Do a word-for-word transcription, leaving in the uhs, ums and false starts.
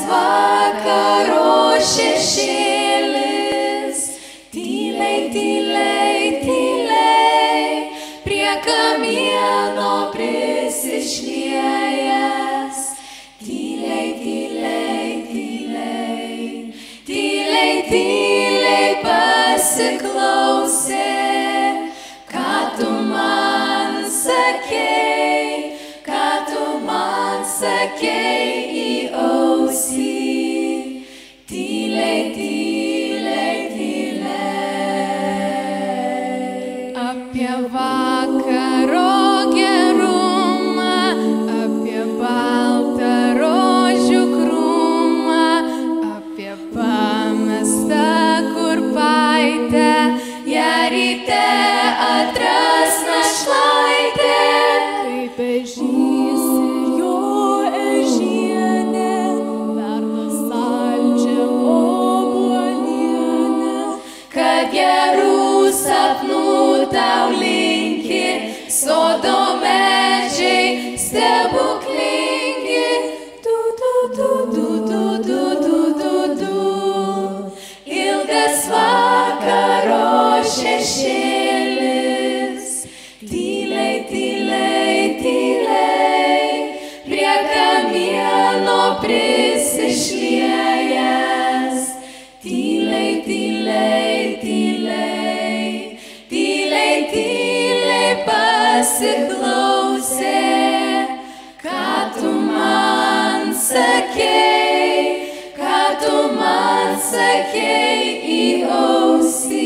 vakaro šešėlis, tyliai, tyliai, tyliai, prie kamieno prisišliejęs, tyliai, tyliai, tyliai, tyliai, tyliai pasiklausė, ką tu man sakei, ką tu man sakei į ausį, tyliai, tyliai, tyliai. Apie vakaro gerumą, apie baltą rožių krūmą, apie pamestą kurpaitę, ją ryte atras našlaitė, kaip ežys ir jo ežienė, verda saldžią obuolienę, kad gerų sapnų tau linki sodo medžiai stebuklingi, tu, tu, tu, tu, tu, tu, tu, tu, tu. Ilgas vakaro šešėlis, tyliai, tyliai, tyliai, prie kamieno prisišliejęs, tyliai, tyliai, tyliai, tyliai, tyliai pasiklausė, ką tu man sakei, ką tu man sakei į ausį.